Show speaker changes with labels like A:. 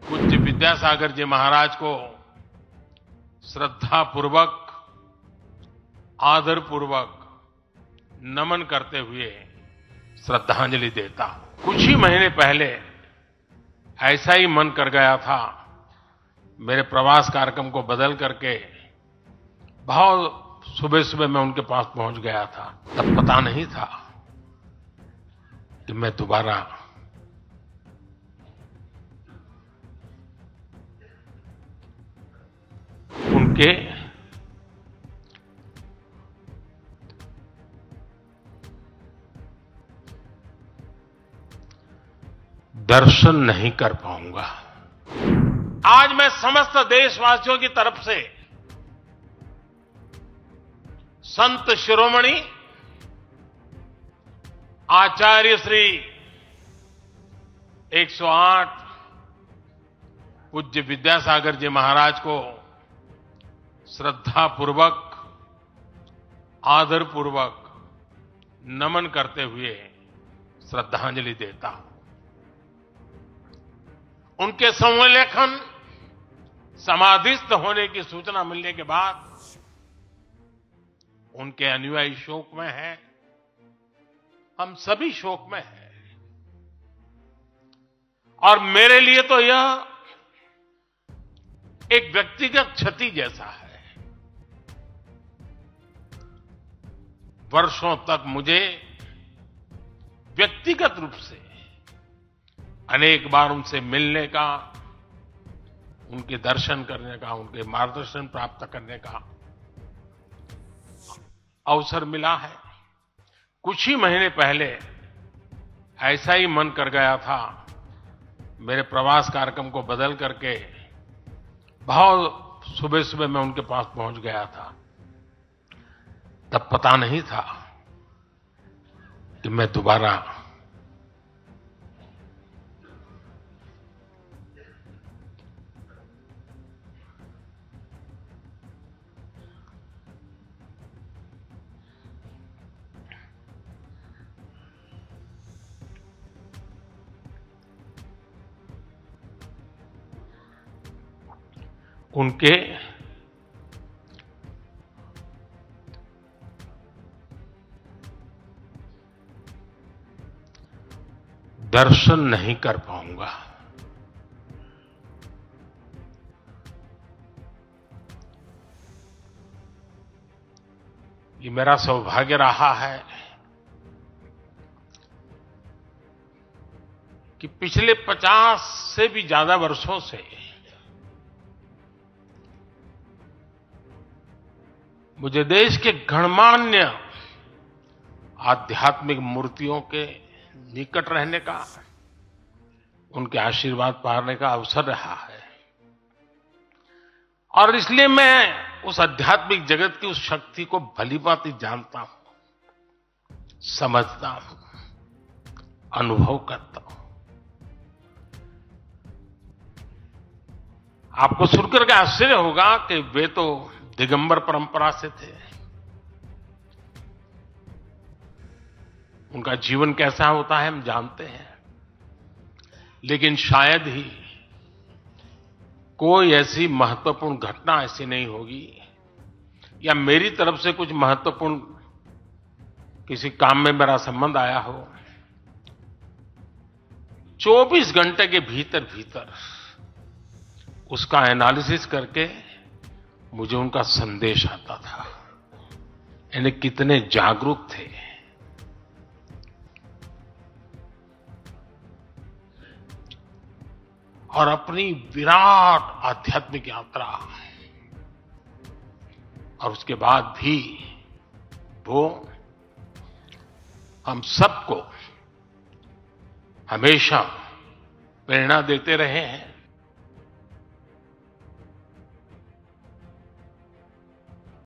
A: पूज्य विद्यासागर जी महाराज को श्रद्धापूर्वक, आदरपूर्वक नमन करते हुए श्रद्धांजलि देता हूं। कुछ ही महीने पहले ऐसा ही मन कर गया था, मेरे प्रवास कार्यक्रम को बदल करके बहुत सुबह सुबह मैं उनके पास पहुंच गया था। तब पता नहीं था कि मैं दोबारा उनके दर्शन नहीं कर पाऊंगा। आज मैं समस्त देशवासियों की तरफ से संत शिरोमणि आचार्य श्री 108 पूज्य विद्यासागर जी महाराज को श्रद्धापूर्वक, आदरपूर्वक नमन करते हुए श्रद्धांजलि देता हूं। उनके संलेखन समाधिस्थ होने की सूचना मिलने के बाद उनके अनुयायी शोक में हैं, हम सभी शोक में हैं। और मेरे लिए तो यह एक व्यक्तिगत क्षति जैसा है। वर्षों तक मुझे व्यक्तिगत रूप से अनेक बार उनसे मिलने का, उनके दर्शन करने का, उनके मार्गदर्शन प्राप्त करने का अवसर मिला है। कुछ ही महीने पहले ऐसा ही मन कर गया था, मेरे प्रवास कार्यक्रम को बदल करके बहुत सुबह सुबह मैं उनके पास पहुंच गया था। तब पता नहीं था कि मैं दोबारा उनके दर्शन नहीं कर पाऊंगा। ये मेरा सौभाग्य रहा है कि पिछले 50 से भी ज्यादा वर्षों से मुझे देश के गणमान्य आध्यात्मिक मूर्तियों के निकट रहने का, उनके आशीर्वाद पाने का अवसर रहा है। और इसलिए मैं उस आध्यात्मिक जगत की उस शक्ति को भलीभांति जानता हूं, समझता हूं, अनुभव करता हूं। आपको सुनकर के आश्चर्य होगा कि वे तो दिगंबर परंपरा से थे। उनका जीवन कैसा होता है हम जानते हैं, लेकिन शायद ही कोई ऐसी महत्वपूर्ण घटना ऐसी नहीं होगी या मेरी तरफ से कुछ महत्वपूर्ण किसी काम में मेरा संबंध आया हो, 24 घंटे के भीतर भीतर उसका एनालिसिस करके मुझे उनका संदेश आता था। यानी कितने जागरूक थे, और अपनी विराट आध्यात्मिक यात्रा, और उसके बाद भी वो हम सबको हमेशा प्रेरणा देते रहे हैं।